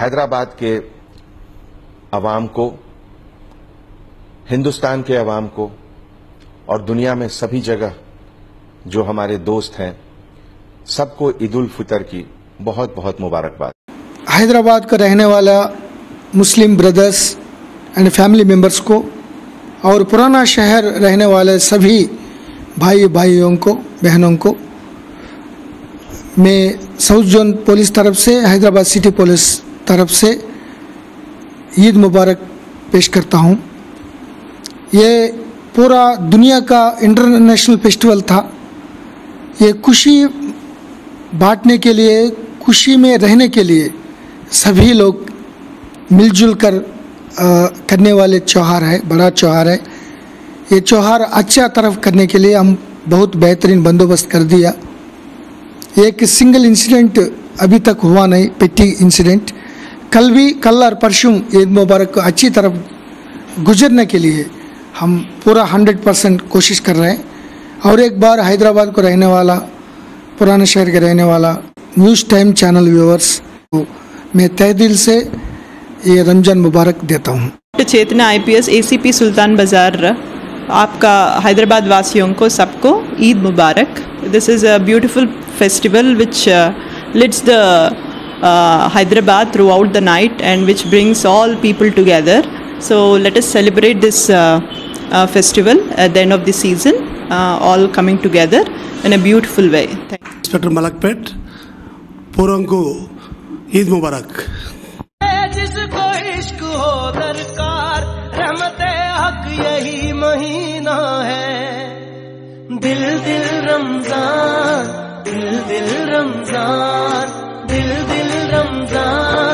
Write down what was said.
हैदराबाद के अवाम को, हिंदुस्तान के अवाम को और दुनिया में सभी जगह जो हमारे दोस्त हैं, सबको ईद उल फितर की बहुत बहुत मुबारकबाद। हैदराबाद का रहने वाला मुस्लिम ब्रदर्स एंड फैमिली मेंबर्स को और पुराना शहर रहने वाले सभी भाइयों को, बहनों को मैं साउथ जोन पुलिस तरफ से, हैदराबाद सिटी पुलिस तरफ से ईद मुबारक पेश करता हूँ। ये पूरा दुनिया का इंटरनेशनल फेस्टिवल था। ये खुशी बांटने के लिए, खुशी में रहने के लिए सभी लोग मिलजुल कर करने वाले त्यौहार है, बड़ा त्यौहार है। ये त्यौहार अच्छा तरफ करने के लिए हम बहुत बेहतरीन बंदोबस्त कर दिया। एक सिंगल इंसिडेंट अभी तक हुआ नहीं, पेटी इंसिडेंट। कल और परसों ईद मुबारक को अच्छी तरफ गुजरने के लिए हम पूरा 100% कोशिश कर रहे हैं। और एक बार हैदराबाद को रहने वाला, पुराने शहर के रहने वाला न्यूज़ टाइम चैनल व्यूअर्स को मैं तहे दिल से ये रमजान मुबारक देता हूँ। चेतना IPS ACP सुल्तान बाजार, आपका हैदराबाद वासियों को सबको ईद मुबारक। This is a beautiful festival which lights the Hyderabad throughout the night and which brings all people together. So let us celebrate this festival at the end of the season, all coming together in a beautiful way. Thank you. Inspector Malakpet, पूरों को ईद मुबारक। जिसको इश्क हो दरकार, रहमते हक यही महीना है। दिल दिल रमजान, दिल दिल रमजान, दिल दिल रमजान।